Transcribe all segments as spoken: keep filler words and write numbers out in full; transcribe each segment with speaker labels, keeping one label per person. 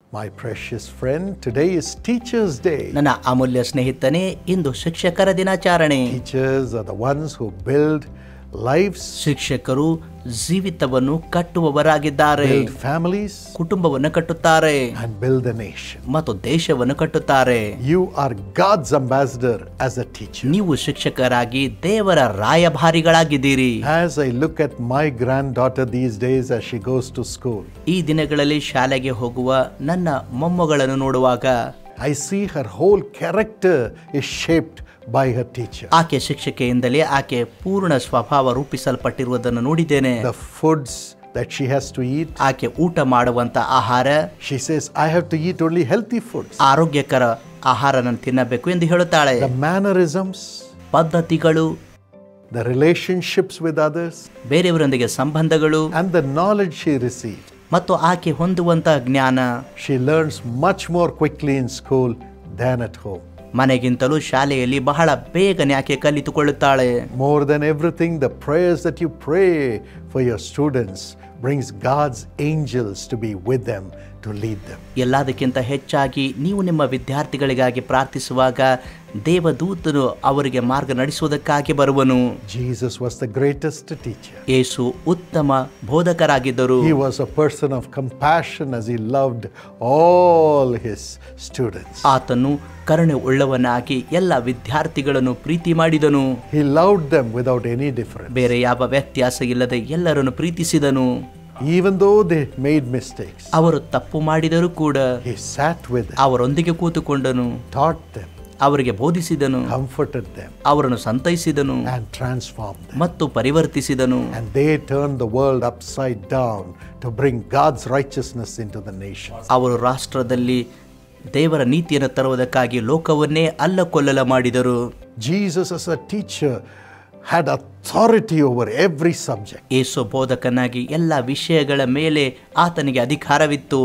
Speaker 1: My precious friend, today is Teachers' Day.
Speaker 2: ನನ್ನ ಅಮೂಲ್ಯ ಸ್ನೇಹಿತನೇ, ಇಂದು ಶಿಕ್ಷಕರ ದಿನಾಚರಣೆ.
Speaker 1: Teachers are the ones who build lives,
Speaker 2: ಶಿಕ್ಷಕರು ಜೀವಿತವನ್ನು ಕಟ್ಟುವವರಾಗಿದ್ದಾರೆ.
Speaker 1: build families,
Speaker 2: ಕುಟುಂಬವನ್ನು ಕಟ್ಟುತ್ತಾರೆ
Speaker 1: and build the nation.
Speaker 2: ಮತ್ತು ದೇಶವನ್ನು ಕಟ್ಟುತ್ತಾರೆ.
Speaker 1: You are God's ambassador as a teacher.
Speaker 2: ನೀವು ಶಿಕ್ಷಕರಾಗಿ ದೇವರ ರಾಯಭಾರಿಗಳಾಗಿದ್ದೀರಿ.
Speaker 1: As I look at my granddaughter these days as she goes to school,
Speaker 2: ಈ ದಿನಗಳಲ್ಲಿ ಶಾಲೆಗೆ ಹೋಗುವ ನನ್ನ ಮೊಮ್ಮಗಳನ್ನು ನೋಡುವಾಗ
Speaker 1: I see her whole character is shaped by her teacher.
Speaker 2: ಆಕೆ ಶಿಕ್ಷಕಿಯಿಂದಲೇ ಆಕೆ ಪೂರ್ಣ ಸ್ವಭಾವ ರೂಪಿಸಲ್ಪಟ್ಟಿರುವುದನ್ನು ನೋಡಿದ್ದೇನೆ.
Speaker 1: The foods that she has to eat,
Speaker 2: ಆಕೆ ಊಟ ಮಾಡುವಂತ ಆಹಾರ,
Speaker 1: she says, I have to eat only healthy foods.
Speaker 2: ಆರೋಗ್ಯಕರ ಆಹಾರವನ್ನು ತಿನ್ನಬೇಕು ಎಂದು ಹೇಳುತ್ತಾಳೆ.
Speaker 1: The mannerisms,
Speaker 2: ಪದ್ಧತಿಗಳು,
Speaker 1: the relationships with others,
Speaker 2: ಬೇರೆಯವರೊಂದಿಗೆ ಸಂಬಂಧಗಳು
Speaker 1: and the knowledge she received.
Speaker 2: ಮತ್ತು ಆಕೆ ಹೊಂದುವಂತ ಜ್ಞಾನ,
Speaker 1: She learns much more quickly in school than at home.
Speaker 2: ಮನೆಗಿಂತಲೂ ಶಾಲೆಯಲ್ಲಿ ಬಹಳ ಬೇಗನೆ ಆಕೆ ಕಲಿತುಕೊಳ್ಳುತ್ತಾಳೆ.
Speaker 1: More than everything, the prayers that you pray for your students brings God's angels to be with them to lead them.
Speaker 2: ಎಲ್ಲದಕ್ಕಿಂತ ಹೆಚ್ಚಾಗಿ ನೀವು ನಿಮ್ಮ ವಿದ್ಯಾರ್ಥಿಗಳಿಗಾಗಿ ಪ್ರಾರ್ಥಿಸುವಾಗ ದೇವದೂತನು ಅವರಿಗೆ ಮಾರ್ಗ ನಡೆಸುವುದಕ್ಕಾಗಿ ಬರುವನು.
Speaker 1: Jesus was the greatest teacher.
Speaker 2: ಯೇಸು ಉತ್ತಮ ಬೋಧಕರಾಗಿದ್ದರು.
Speaker 1: He was a person of compassion as he loved all his students.
Speaker 2: ಆತನು ಕರುಣೆ ಉಳ್ಳವನಾಗಿ ಎಲ್ಲ ವಿದ್ಯಾರ್ಥಿಗಳನ್ನು ಪ್ರೀತಿ ಮಾಡಿದನು.
Speaker 1: He loved them without any difference.
Speaker 2: ಬೇರೆ ಯಾವ ವ್ಯತ್ಯಾಸ ಇಲ್ಲದೆ ಎಲ್ಲರನ್ನು ಪ್ರೀತಿಸಿದನು.
Speaker 1: Even though they made mistakes,
Speaker 2: ಅವರು ತಪ್ಪು ಮಾಡಿದರೂ ಕೂಡ
Speaker 1: he sat with them,
Speaker 2: ಅವರೊಂದಿಗೆ ಕೂತುಕೊಂಡನು,
Speaker 1: taught them,
Speaker 2: ಅವರಿಗೆ ಬೋಧಿಸಿದನು,
Speaker 1: comforted them,
Speaker 2: ಅವರನ್ನು ಸಂತೈಸಿದನು
Speaker 1: and transformed them.
Speaker 2: ಮತ್ತು ಪರಿವರ್ತಿಸಿದನು.
Speaker 1: And they turned the world upside down to bring God's righteousness into the nation.
Speaker 2: ಅವರು ರಾಷ್ಟ್ರದಲ್ಲಿ ದೇವರ ನೀತಿಯನ್ನು ತರುವುದಕ್ಕಾಗಿ ಲೋಕವನ್ನೇ ಅಲ್ಲಕೊಲ್ಲಲ ಮಾಡಿದರು.
Speaker 1: Jesus as a teacher had authority over every subject.
Speaker 2: ಯೇಸು ಬೋಧಕನಾಗಿ ಎಲ್ಲ ವಿಷಯಗಳ ಮೇಲೆ ಆತನಿಗೆ ಅಧಿಕಾರವಿತ್ತು.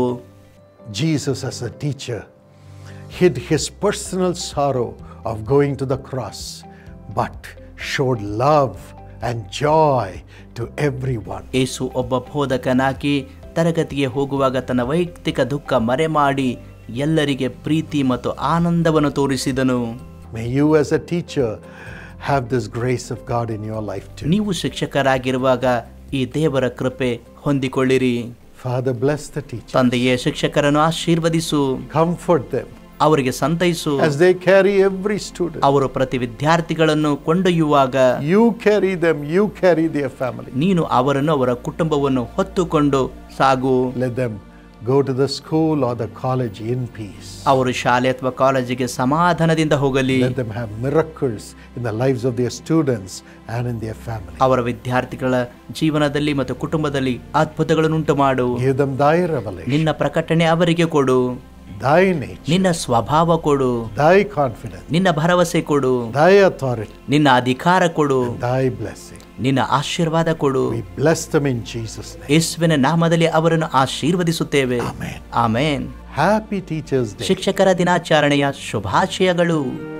Speaker 1: Jesus as a teacher hid his personal sorrow of going to the cross, but showed love and joy to everyone.
Speaker 2: ಯೇಸು ಒಬ್ಬ ಬೋಧಕನಾಗಿ ತರಗತಿಗೆ ಹೋಗುವಾಗ ತನ್ನ ವೈಯಕ್ತಿಕ ದುಃಖ ಮರೆಮಾಡಿ ಎಲ್ಲರಿಗೆ ಪ್ರೀತಿ ಮತ್ತು ಆನಂದವನ್ನು ತೋರಿಸಿದನು.
Speaker 1: May you as a teacher have this grace of God in your life too.
Speaker 2: ನೀವು ಶಿಕ್ಷಕರಾಗಿರುವಾಗ ಈ ದೇವರ ಕೃಪೆ ಹೊಂದಿಕೊಳ್ಳಿರಿ.
Speaker 1: Father, bless the teacher.
Speaker 2: ತಂದೆಯೇ, ಶಿಕ್ಷಕರನ್ನು ಆಶೀರ್ವದಿಸು,
Speaker 1: Comfort them
Speaker 2: ಅವರಿಗೆ ಸಂತೈಸು.
Speaker 1: as they carry every student.
Speaker 2: ಅವರು ಪ್ರತಿ ವಿದ್ಯಾರ್ಥಿಗಳನ್ನು ಕೊಂಡೊಯ್ಯುವಾಗ
Speaker 1: You carry them, you carry their family.
Speaker 2: ನೀನು ಅವರನ್ನು ಅವರ ಕುಟುಂಬವನ್ನು ಹೊತ್ತುಕೊಂಡು ಸಾಗು.
Speaker 1: Let them go to the school or the college in peace.
Speaker 2: ಅವರು ಶಾಲೆ ಅಥವಾ ಕಾಲೇಜಿಗೆ ಸಮಾಧಾನದಿಂದ ಹೋಗಲಿ.
Speaker 1: Let them have miracles in the lives of their students and in their family.
Speaker 2: ಅವರ ವಿದ್ಯಾರ್ಥಿಗಳ ಜೀವನದಲ್ಲಿ ಮತ್ತು ಕುಟುಂಬದಲ್ಲಿ ಅದ್ಭುತಗಳನ್ನುಂಟು ಮಾಡು.
Speaker 1: Give them thy revelation,
Speaker 2: ನಿನ್ನ ಪ್ರಕಟಣೆ ಅವರಿಗೆ ಕೊಡು.
Speaker 1: thy nature,
Speaker 2: ನಿನ್ನ ಸ್ವಭಾವ ಕೊಡು.
Speaker 1: thy confidence,
Speaker 2: ನಿನ್ನ ಭರವಸೆ ಕೊಡು.
Speaker 1: thy authority,
Speaker 2: ನಿನ್ನ ಅಧಿಕಾರ ಕೊಡು.
Speaker 1: thy blessing.
Speaker 2: ನಿನ್ನ ಆಶೀರ್ವಾದ ಕೊಡು.
Speaker 1: We bless them in Jesus' name.
Speaker 2: ಯೇಸುವಿನ ನಾಮದಲ್ಲಿ ಅವರನ್ನು ಆಶೀರ್ವದಿಸುತ್ತೇವೆ.
Speaker 1: Amen.
Speaker 2: Amen.
Speaker 1: Happy Teachers' Day.
Speaker 2: ಶಿಕ್ಷಕರ ದಿನಾಚರಣೆಯ ಶುಭಾಶಯಗಳು.